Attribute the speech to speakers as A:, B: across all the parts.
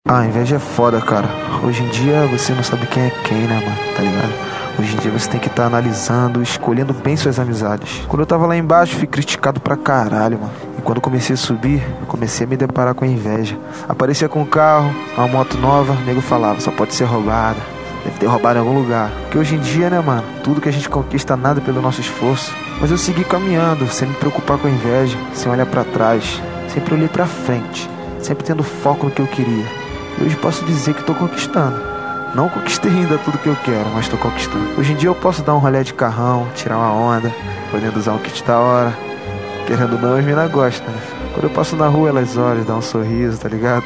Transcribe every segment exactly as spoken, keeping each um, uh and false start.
A: Ah, a inveja é foda, cara. Hoje em dia você não sabe quem é quem, né, mano? Tá ligado? Hoje em dia você tem que estar tá analisando, escolhendo bem suas amizades. Quando eu tava lá embaixo, fui criticado pra caralho, mano. E quando comecei a subir, comecei a me deparar com a inveja. Aparecia com um carro, uma moto nova, o nego falava, só pode ser roubada. Deve ter roubado em algum lugar. Porque hoje em dia, né, mano, tudo que a gente conquista nada pelo nosso esforço. Mas eu segui caminhando, sem me preocupar com a inveja, sem olhar pra trás. Sempre olhei pra frente, sempre tendo foco no que eu queria. E hoje posso dizer que tô conquistando. Não conquistei ainda tudo que eu quero, mas tô conquistando. Hoje em dia eu posso dar um rolê de carrão, tirar uma onda, podendo usar um kit da hora. Querendo ou não, as meninas gostam, né? Quando eu passo na rua, elas olham, dão um sorriso, tá ligado?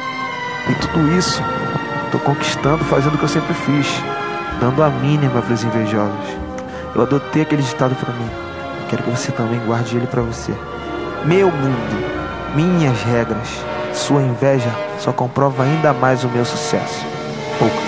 A: E tudo isso, tô conquistando, fazendo o que eu sempre fiz, dando a mínima pros invejosos. Eu adotei aquele ditado pra mim. Quero que você também guarde ele pra você. Meu mundo, minhas regras. Sua inveja só comprova ainda mais o meu sucesso. Poucos.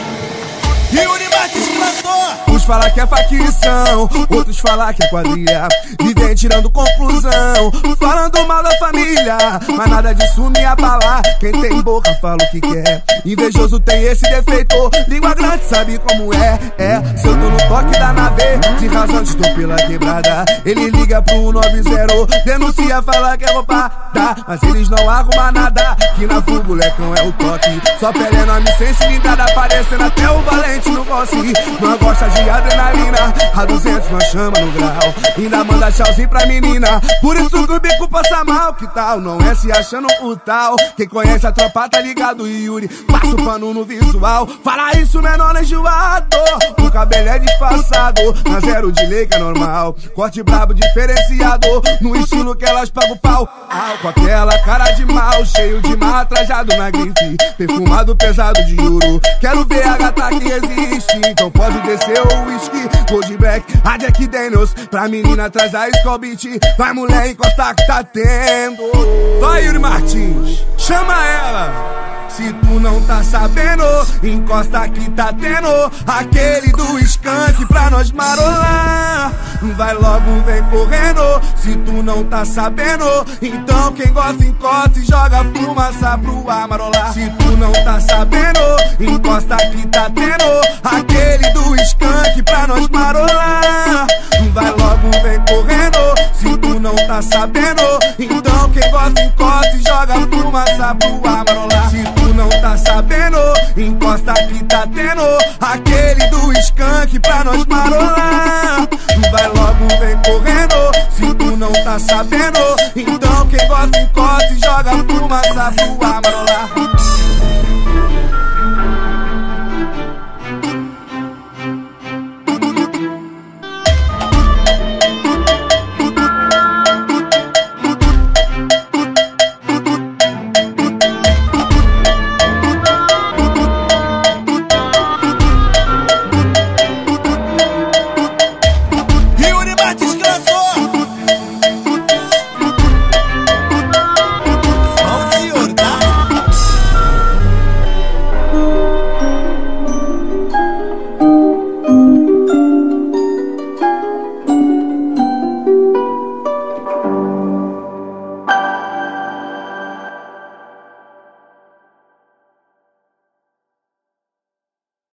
B: Yuri Martins que lançou. Uns falam que é facção, outros falam que é quadrilha. E vem tirando conclusão, falando mal da família. Mas nada disso me abalar. Quem tem boca fala o que quer. Invejoso tem esse defeito, língua grande sabe como é. É, se eu tô no toque da nave, de razão estou pela quebrada. Ele liga pro nove zero, denuncia, fala que é roubada. Mas eles não arrumam nada, que na fuga o lecão é o toque. Só pele enorme sem cilindrada, parecendo até o valente no bosse. Não gosta de adrenalina, a duzentos nós chama no grau. Ainda manda tchauzinho pra menina, por isso que o bico passa mal. Que tal, não é se achando o tal. Quem conhece a tropa tá ligado, Yuri passa o pano no visual. Fala isso, menor enjoado, o cabelo é disfarçado. Na zero de lei que é normal, corte brabo diferenciado, no estilo que elas pagam pau. Ah, com aquela cara de mal, cheio de mar, trajado na grife, perfumado pesado de ouro. Quero ver a gata que resiste, então pode descer o whisky. Gold Black, a Jack Daniels, pra menina atrás da Skull Beat. Vai mulher, encosta que tá tendo. Vai Yuri Martins, chama ela. Se tu não tá sabendo, encosta que tá tendo aquele do skunk pra nós marolar. Vai logo, vem correndo. Se tu não tá sabendo, então quem gosta encosta e joga fumaça pro ar marolar. Se tu não tá sabendo, encosta que tá tendo aquele do skunk pra nós marolar. Vai logo, vem correndo. Se tu não tá sabendo, então quem gosta encosta e joga fumaça pro ar marolar. Se tu não tá sabendo, encosta que tá tendo aquele do skunk pra nós marolar. Vai logo, vem correndo. Se tu não tá sabendo, então quem gosta encosta e joga fumaça pro ar marolar.